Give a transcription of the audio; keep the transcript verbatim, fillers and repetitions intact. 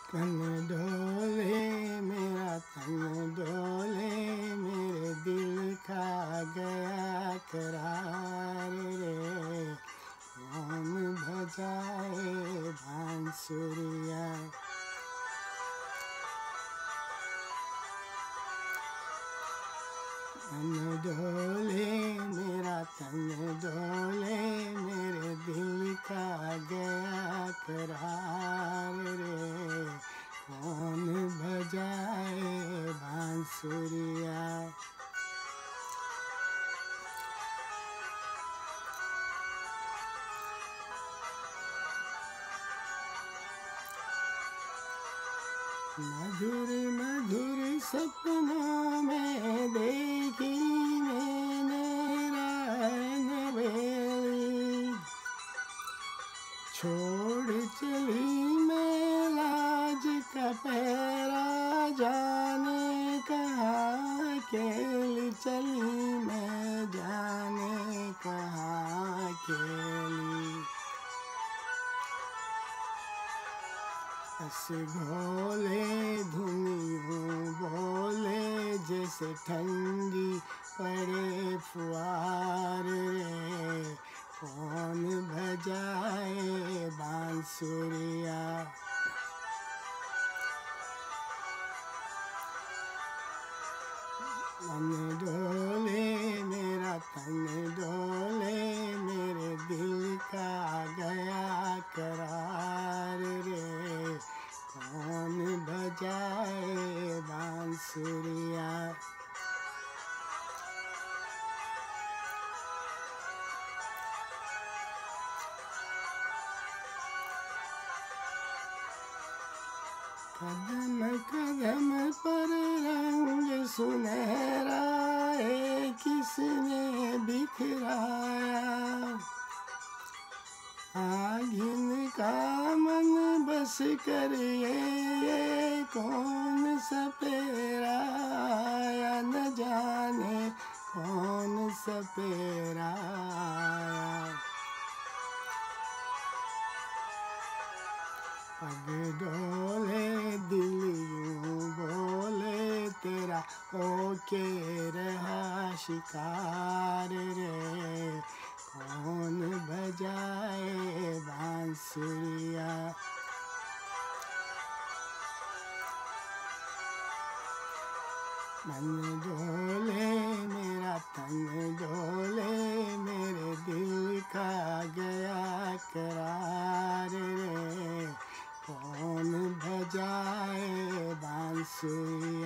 तन डोले मेरा तन डोले मेरे दिल का गया करार रे। कौन बजाए बांसुरिया। तन डोले मेरा तन डोले मेरे दिल का गया करार रे। कौन बजाए बांसुरिया। मधुर मधुर सपनों में देखी मैंने रान बेली। छोड़ चली मैं लाज का पहरा जाने कहाँ अकेली चली मैं जाने कहाँ अकेली। हंस घोले धुनियों बोले जैसे ठंडी पड़े फुहार रे। कौन बजाए बांसुरिया। तन डोले मेरा तन डोले मेरे दिल का गया करार रे। कौन बजाए बांसुरिया। कदम कदम पर रंग सुनहरा है किसने बिखराया। आगिन का मन बस कर ये, ये कौन सपेरा आया न जाने कौन सपेरा आया। पग डोले दिल यूं बोले तेरा होके रहा शिकार रे। कौन बजाए बांसुरिया। मन डोले मेरा तन डोले मेरे दिल का गया करार रे। कौन बजाए बांसुरी।